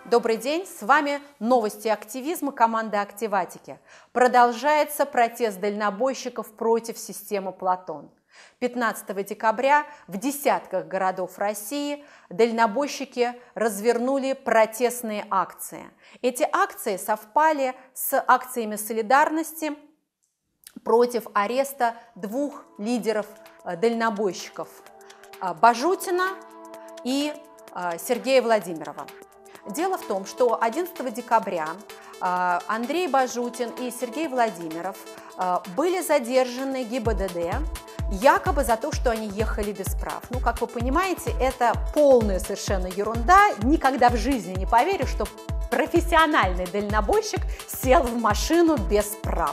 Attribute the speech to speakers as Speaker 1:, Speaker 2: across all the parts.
Speaker 1: Добрый день, с вами новости активизма команды «Активатики». Продолжается протест дальнобойщиков против системы Платон. 15 декабря в десятках городов России дальнобойщики развернули протестные акции. Эти акции совпали с акциями солидарности против ареста двух лидеров дальнобойщиков – Бажутина и Сергея Владимирова. Дело в том, что 11 декабря Андрей Бажутин и Сергей Владимиров были задержаны ГИБДД якобы за то, что они ехали без прав. Ну, как вы понимаете, это полная совершенно ерунда. Никогда в жизни не поверю, что профессиональный дальнобойщик сел в машину без прав.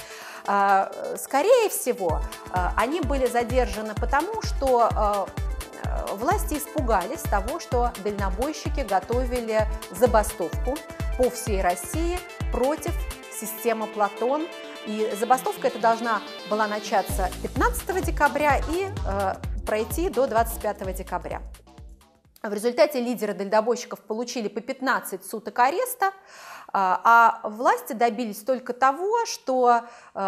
Speaker 1: Скорее всего, они были задержаны потому, что власти испугались того, что дальнобойщики готовили забастовку по всей России против системы Платон. И забастовка эта должна была начаться 15 декабря и пройти до 25 декабря. В результате лидеры дальнобойщиков получили по 15 суток ареста, а власти добились только того, что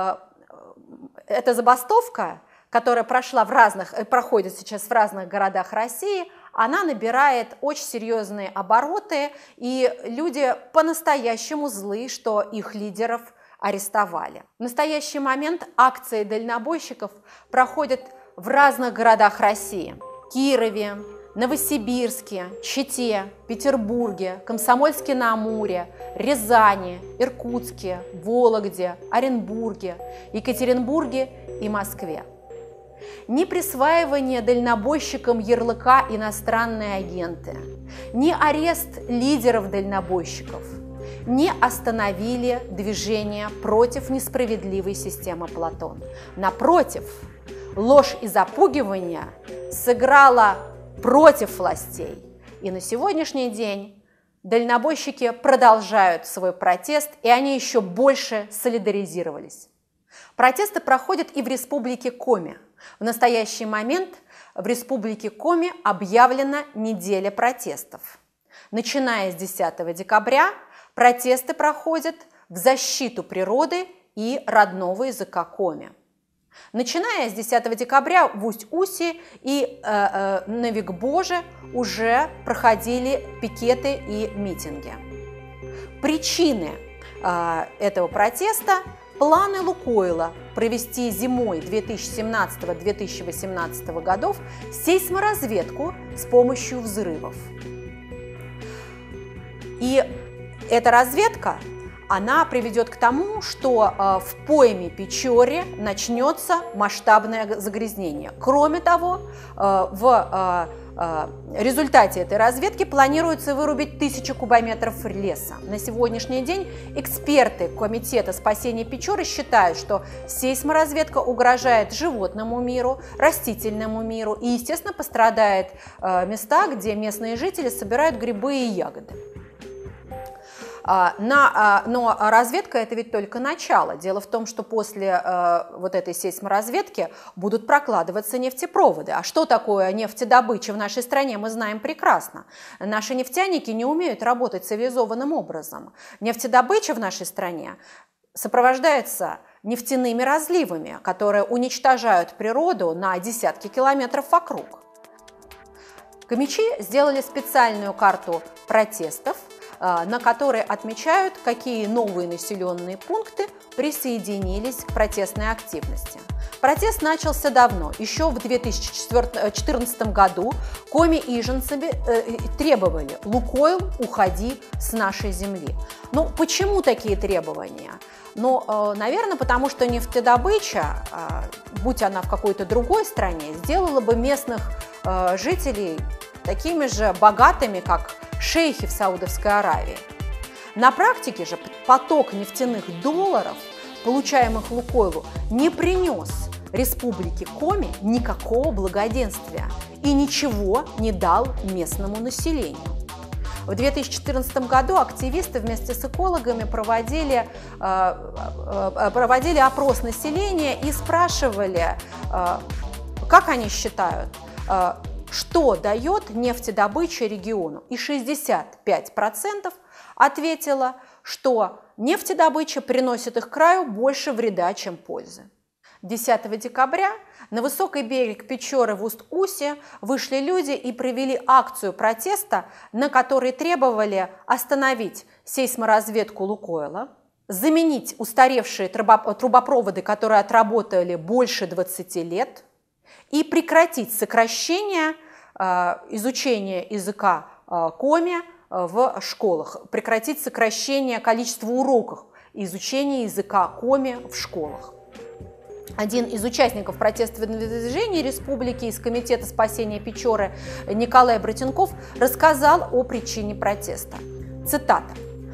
Speaker 1: эта забастовка, которая проходит сейчас в разных городах России, она набирает очень серьезные обороты, и люди по-настоящему злы, что их лидеров арестовали. В настоящий момент акции дальнобойщиков проходят в разных городах России: Кирове, Новосибирске, Чите, Петербурге, Комсомольске-на-Амуре, Рязани, Иркутске, Вологде, Оренбурге, Екатеринбурге и Москве. Ни присваивание дальнобойщикам ярлыка «иностранные агенты», ни арест лидеров дальнобойщиков не остановили движение против несправедливой системы Платон. Напротив, ложь и запугивание сыграла против властей. И на сегодняшний день дальнобойщики продолжают свой протест, и они еще больше солидаризировались. Протесты проходят и в Республике Коми. В настоящий момент в Республике Коми объявлена неделя протестов. Начиная с 10 декабря протесты проходят в защиту природы и родного языка коми. Начиная с 10 декабря в Усть-Усе и на Викбоже уже проходили пикеты и митинги. Причины этого протеста – планы Лукойла провести зимой 2017-2018 годов сейсморазведку с помощью взрывов. И эта разведка, она приведет к тому, что в пойме Печоре начнется масштабное загрязнение. Кроме того, в результате этой разведки планируется вырубить 1000 кубометров леса. На сегодняшний день эксперты Комитета спасения Печоры считают, что сейсморазведка угрожает животному миру, растительному миру и, естественно, пострадает места, где местные жители собирают грибы и ягоды. Но разведка – это ведь только начало. Дело в том, что после вот этой сейсморазведки будут прокладываться нефтепроводы. А что такое нефтедобыча в нашей стране, мы знаем прекрасно. Наши нефтяники не умеют работать цивилизованным образом. Нефтедобыча в нашей стране сопровождается нефтяными разливами, которые уничтожают природу на десятки километров вокруг. Комичи сделали специальную карту протестов, на которой отмечают, какие новые населенные пункты присоединились к протестной активности. Протест начался давно. Еще в 2014 году коми-иженцы требовали: «Лукойл, уходи с нашей земли». Ну, почему такие требования? Ну, наверное, потому что нефтедобыча, будь она в какой-то другой стране, сделала бы местных жителей такими же богатыми, как шейхи в Саудовской Аравии. На практике же поток нефтяных долларов, получаемых Лукойлу, не принес Республике Коми никакого благоденствия и ничего не дал местному населению. В 2014 году активисты вместе с экологами проводили опрос населения и спрашивали, как они считают, что дает нефтедобыча региону. И 65% ответило, что нефтедобыча приносит их краю больше вреда, чем пользы. 10 декабря на высокий берег Печоры в Усть-Усе вышли люди и провели акцию протеста, на которой требовали остановить сейсморазведку «Лукойла», заменить устаревшие трубопроводы, которые отработали больше 20 лет, и прекратить сокращение изучения языка коми в школах, прекратить сокращение количества уроков изучения языка коми в школах. Один из участников протестного движения республики из Комитета спасения Печоры Николай Братенков рассказал о причине протеста. Цитата.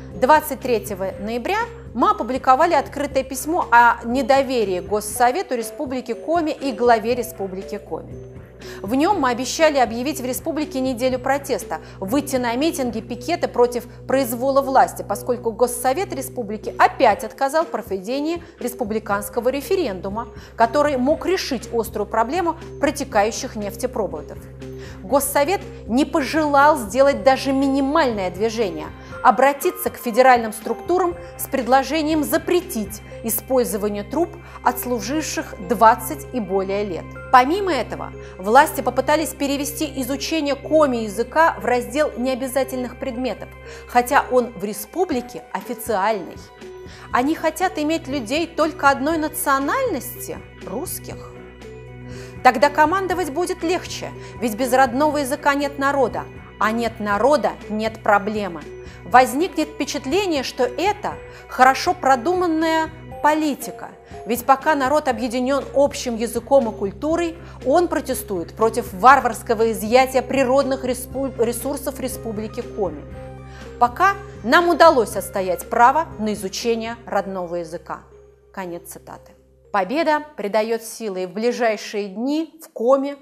Speaker 1: 23 ноября мы опубликовали открытое письмо о недоверии Госсовету Республики Коми и главе Республики Коми. В нем мы обещали объявить в республике неделю протеста, выйти на митинги, пикеты против произвола власти, поскольку Госсовет республики опять отказал в проведении республиканского референдума, который мог решить острую проблему протекающих нефтепроводов. Госсовет не пожелал сделать даже минимальное движение – обратиться к федеральным структурам с предложением запретить использование труб, отслуживших 20 и более лет. Помимо этого, власти попытались перевести изучение коми-языка в раздел необязательных предметов, хотя он в республике официальный. Они хотят иметь людей только одной национальности – русских. Тогда командовать будет легче, ведь без родного языка нет народа, а нет народа – нет проблемы. Возникнет впечатление, что это хорошо продуманная политика, ведь пока народ объединен общим языком и культурой, он протестует против варварского изъятия природных ресурсов Республики Коми. Пока нам удалось отстоять право на изучение родного языка. Конец цитаты. Победа придает силы, и в ближайшие дни в Коми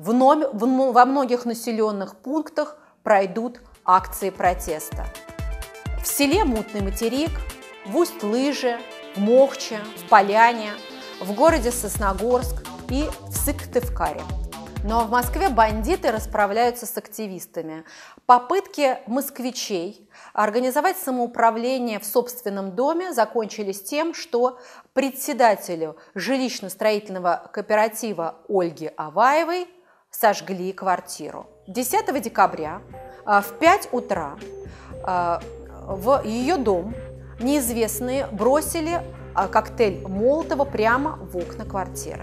Speaker 1: во многих населенных пунктах пройдут акции протеста. В селе Мутный Материк, в Усть-Лыже, в Мохче, в Поляне, в городе Сосногорск и в Сыктывкаре. Но в Москве бандиты расправляются с активистами. Попытки москвичей организовать самоуправление в собственном доме закончились тем, что председателю жилищно-строительного кооператива Ольге Аваевой сожгли квартиру. 10 декабря в 5 утра в ее дом неизвестные бросили коктейль Молотова прямо в окна квартиры.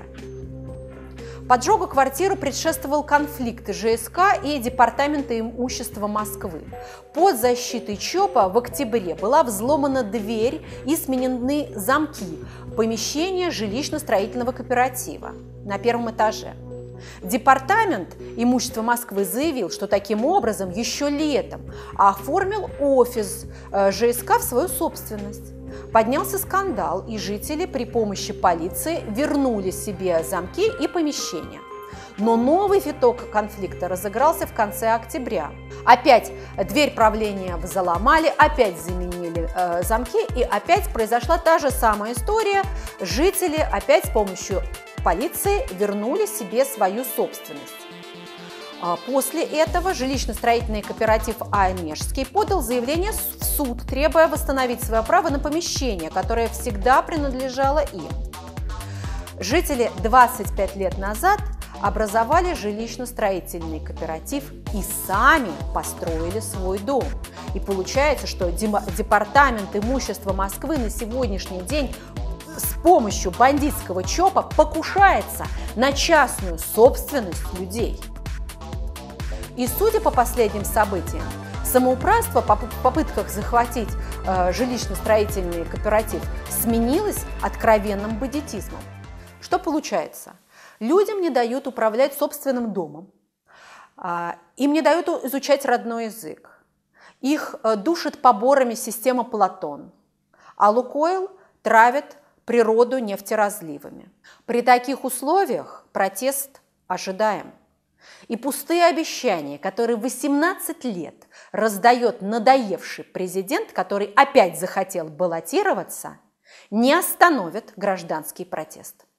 Speaker 1: Поджогу квартиры предшествовал конфликт ЖСК и Департамента имущества Москвы. Под защитой ЧОПа в октябре была взломана дверь и сменены замки помещения жилищно-строительного кооператива на первом этаже. Департамент имущества Москвы заявил, что таким образом еще летом оформил офис ЖСК в свою собственность. Поднялся скандал, и жители при помощи полиции вернули себе замки и помещения. Но новый виток конфликта разыгрался в конце октября. Опять дверь правления взломали, опять заменили замки, и опять произошла та же самая история. Жители опять с помощью полиции вернули себе свою собственность. После этого жилищно-строительный кооператив «Онежский» подал заявление в суд, требуя восстановить свое право на помещение, которое всегда принадлежало им. Жители 25 лет назад образовали жилищно-строительный кооператив и сами построили свой дом. И получается, что Департамент имущества Москвы на сегодняшний день с помощью бандитского ЧОПа покушается на частную собственность людей. И судя по последним событиям, самоуправство в попытках захватить жилищно-строительный кооператив сменилось откровенным бандитизмом. Что получается? Людям не дают управлять собственным домом, им не дают изучать родной язык, их душит поборами система Платон, а Лукойл травит природу нефтеразливами. При таких условиях протест ожидаем. И пустые обещания, которые 18 лет раздает надоевший президент, который опять захотел баллотироваться, не остановят гражданский протест.